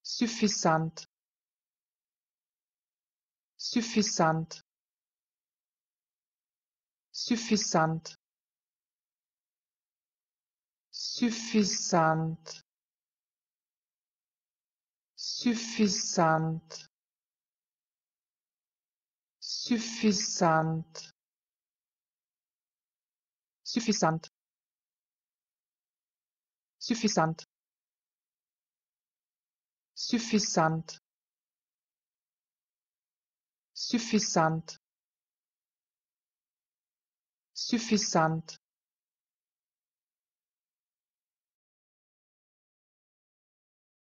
suffisant, suffisant, suffisant, suffisant, suffisant, suffisant, suffisant, suffisant, suffisant, suffisant, suffisant,